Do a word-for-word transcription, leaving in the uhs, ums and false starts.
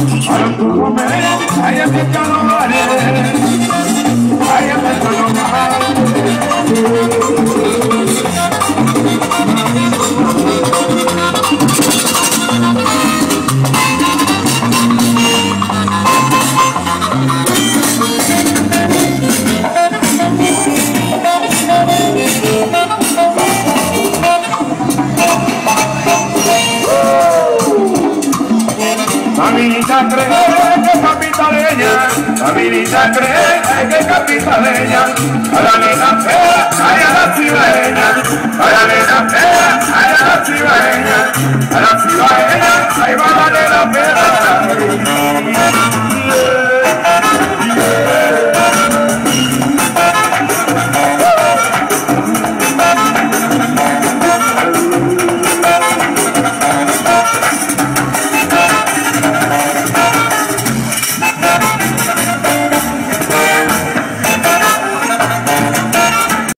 ahora tú comes, ay, es que ya no vale, ay, es que ya no Familita cree que capitaleña, familita cree que capitaleña, a la nena fea, ay a la cibaeña, a la nena fea, ay a la cibaeña, a la cibaeña, ahí va la nena fea.